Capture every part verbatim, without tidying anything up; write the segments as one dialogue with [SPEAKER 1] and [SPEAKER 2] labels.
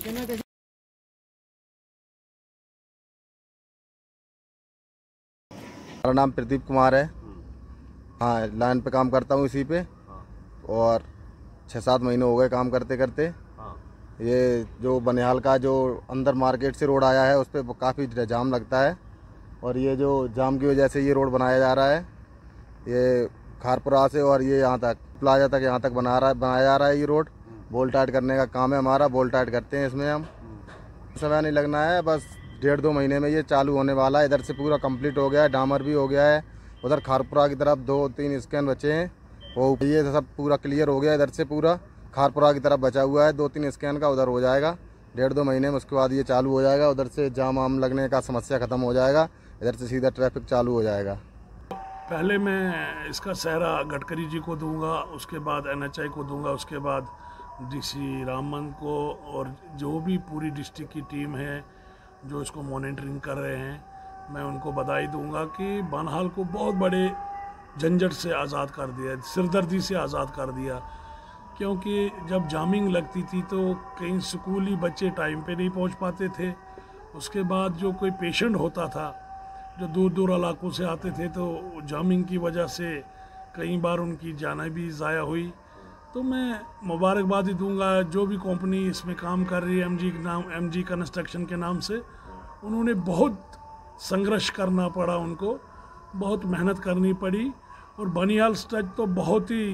[SPEAKER 1] मेरा नाम प्रदीप कुमार है। हाँ, लाइन पे काम करता हूँ इसी पे। और छः सात महीने हो गए काम करते करते। ये जो बनिहाल का जो अंदर मार्केट से रोड आया है उस पर काफ़ी जाम लगता है, और ये जो जाम की वजह से ये रोड बनाया जा रहा है, ये खारपुरा से और ये यहाँ तक प्लाजा तक यहाँ तक बना रहा है बनाया जा रहा है। ये रोड बोल टाइट करने का काम है हमारा, बोल टाइट करते हैं इसमें हम। समय नहीं लगना है, बस डेढ़ दो महीने में ये चालू होने वाला है। इधर से पूरा कंप्लीट हो गया है, डामर भी हो गया है। उधर खारपुरा की तरफ दो तीन स्कैन बचे हैं, वो ये सब पूरा क्लियर हो गया। इधर से पूरा खारपुरा की तरफ बचा हुआ है दो तीन स्कैन का, उधर हो जाएगा डेढ़ दो महीने में। उसके बाद ये चालू हो जाएगा, उधर से जाम आम लगने का समस्या ख़त्म हो जाएगा, इधर से सीधा ट्रैफिक चालू हो जाएगा।
[SPEAKER 2] पहले मैं इसका सहरा गडकरी जी को दूंगा, उसके बाद एन एच आई को दूंगा, उसके बाद डी सी रामन को, और जो भी पूरी डिस्ट्रिक्ट की टीम है जो इसको मॉनिटरिंग कर रहे हैं, मैं उनको बधाई दूंगा कि बनिहाल को बहुत बड़े झंझट से आज़ाद कर दिया, सिरदर्दी से आज़ाद कर दिया। क्योंकि जब जामिंग लगती थी तो कई स्कूली बच्चे टाइम पे नहीं पहुंच पाते थे। उसके बाद जो कोई पेशेंट होता था जो दूर दूर इलाकों से आते थे, तो जामिंग की वजह से कई बार उनकी जानें भी ज़ाया हुई। तो मैं मुबारकबादी दूंगा जो भी कंपनी इसमें काम कर रही है, एमजी के नाम एमजी कंस्ट्रक्शन के नाम से। उन्होंने बहुत संघर्ष करना पड़ा, उनको बहुत मेहनत करनी पड़ी, और बनिहाल स्ट्रेच तो बहुत ही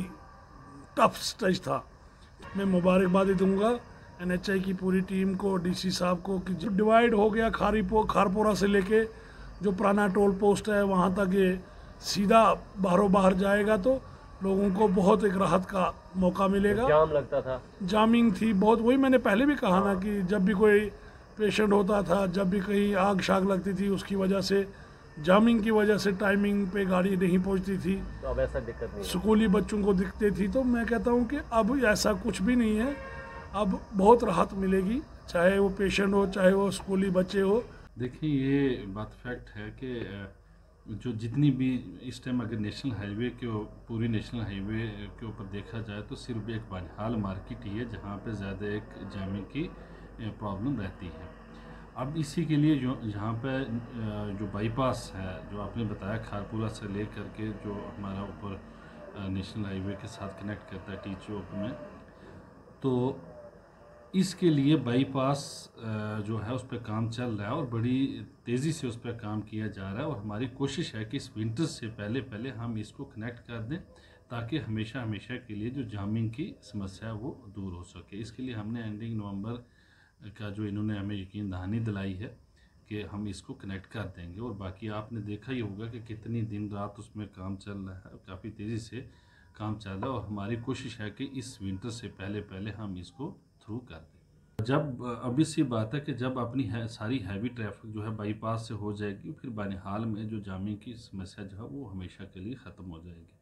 [SPEAKER 2] टफ स्ट्रेच था। मैं मुबारकबादी दूंगा एन एच आई की पूरी टीम को, डीसी साहब को, कि जो डिवाइड हो गया खारीपो खारपुरा से लेके जो पुराना टोल पोस्ट है वहाँ तक ये सीधा बाहरों बाहर जाएगा, तो लोगों को बहुत एक राहत का मौका मिलेगा।
[SPEAKER 3] जाम लगता था,
[SPEAKER 2] जामिंग थी बहुत, वही मैंने पहले भी कहा ना कि जब भी कोई पेशेंट होता था, जब भी कहीं आग शाग लगती थी, उसकी वजह से जामिंग की वजह से टाइमिंग पे गाड़ी नहीं पहुंचती थी,
[SPEAKER 3] तो अब ऐसा दिक्कत नहीं,
[SPEAKER 2] स्कूली बच्चों को दिखती थी। तो मैं कहता हूं कि अब ऐसा कुछ भी नहीं है, अब बहुत राहत मिलेगी, चाहे वो पेशेंट हो चाहे वो स्कूली बच्चे हो।
[SPEAKER 4] देखिए, ये बात फैक्ट है कि जो जितनी भी इस टाइम अगर नेशनल हाईवे के पूरी नेशनल हाईवे के ऊपर देखा जाए तो सिर्फ एक बनिहाल मार्केट ही है जहाँ पे ज़्यादा एक जामिंग की प्रॉब्लम रहती है। अब इसी के लिए जो जहाँ पे जो बाईपास है, जो आपने बताया खारपुरा से ले करके जो हमारा ऊपर नेशनल हाईवे के साथ कनेक्ट करता है टी चौक में, तो इसके लिए बाईपास जो है उस पर काम चल रहा है और बड़ी तेज़ी से उस पर काम किया जा रहा है। और हमारी कोशिश है कि इस विंटर से पहले पहले हम इसको कनेक्ट कर दें, ताकि हमेशा हमेशा के लिए जो जामिंग की समस्या है वो दूर हो सके। इसके लिए हमने एंडिंग नवंबर का जो इन्होंने हमें यकीन दहानी दिलाई है कि हम इसको कनेक्ट कर देंगे। और बाकी आपने देखा ही होगा कि कितनी दिन रात उसमें काम चल रहा है, काफ़ी तेज़ी से काम चल रहा है, और हमारी कोशिश है कि इस विंटर से पहले पहले हम इसको थ्रू कर दें। जब अभी सी बात है कि जब अपनी है सारी हैवी ट्रैफिक जो है बाईपास से हो जाएगी, फिर बनिहाल में जो जामिंग की समस्या जो है वो हमेशा के लिए ख़त्म हो जाएगी।